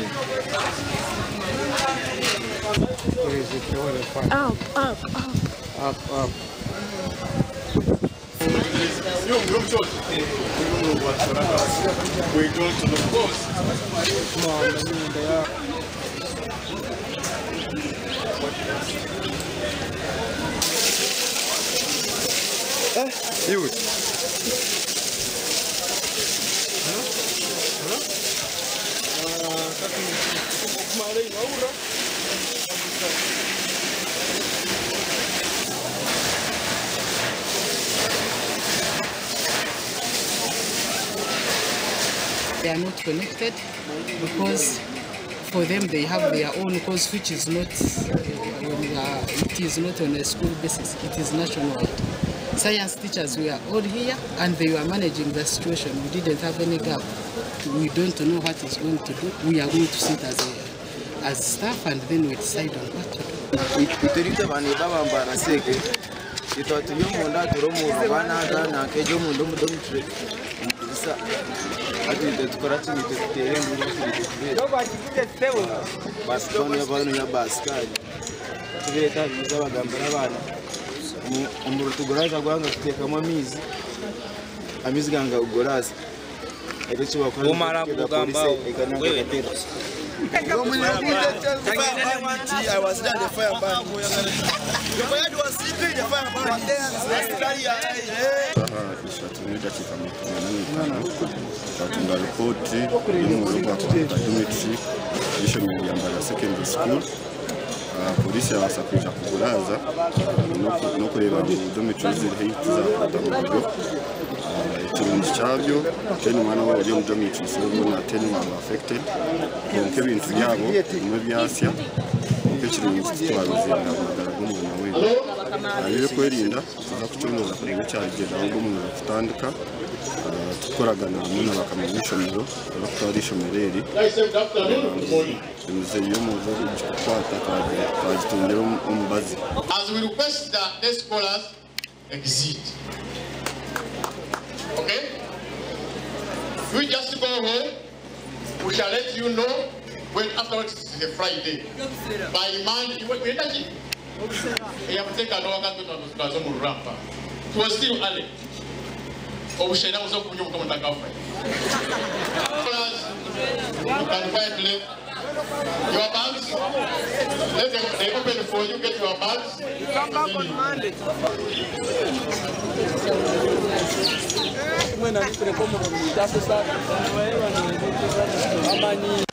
Up. We don't know. They are not connected because for them they have their own course, which is not it is not on a school basis, it is nationwide. Science teachers were all here and they were managing the situation. We didn't have any gap. We don't know what is going to do. We are going to sit as staff and then we decide on what to do. I was there, the fire ban. The fire was sleeping, the fire ban. Mbarara Secondary School. Polisi yabasakuje kuguraza no kureba dormitory ziri tuzafata mu buryo ikintu cyabyo kandi umwana wabo uri mu dormitory so na 10 were affected konke ibintu byabo mu byasya ikintu cy'abarozi n'abagara b'umuntu we ariyo kwerinda za kucyunoza kureba cyagenda ahubwo umuntu afutandika tukoragana n'umuntu bakamenyesha miro bakutarisha mereri As we request that the scholars exit. Okay? We just go home. We shall let you know when afterwards is a Friday. By Monday, we have taken a look at the ramp. It was still early. Oh, we shall also come to the government. You can find your bags. Let them open for you, get your bags. Come back on Monday.